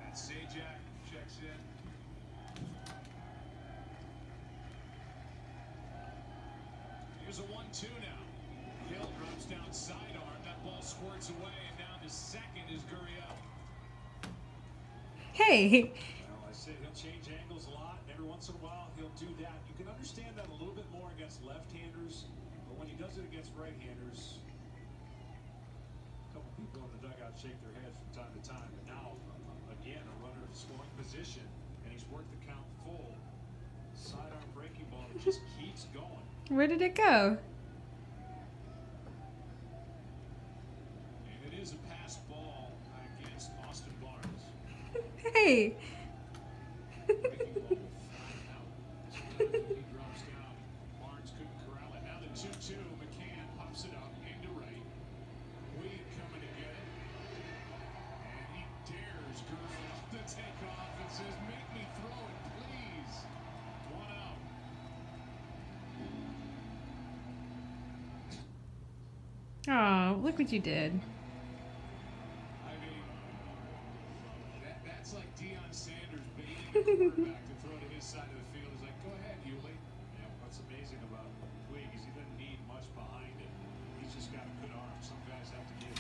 Sajak checks in. Here's a 1-2 now. Hill drops down sidearm. That ball squirts away, and down to second is Gurriel. Hey. Well, I said he'll change angles a lot, and every once in a while he'll do that. You can understand that a little bit more against left-handers, but when he does it against right-handers, a couple people in the dugout shake their heads from time to time. But now, again, a runner in scoring position, and he's worked the count full. Sidearm breaking ball, it just keeps going. Where did it go? And it is a pass ball against Austin Barnes. Hey. Breaking ball flat out. So he drops down. Barnes couldn't corral it. Now the 2-2. McCann pops it up into right. Weed coming to get it. And he dares Gurriel to take off and says, "Make me throw it, please." 1 out. Oh, look what you did. I mean, that's like Deion Sanders baiting a quarterback to throw to his side of the field. He's like, "Go ahead, Hewley." Yeah, what's amazing about Puig is he doesn't need much behind it. He's just got a good arm. Some guys have to get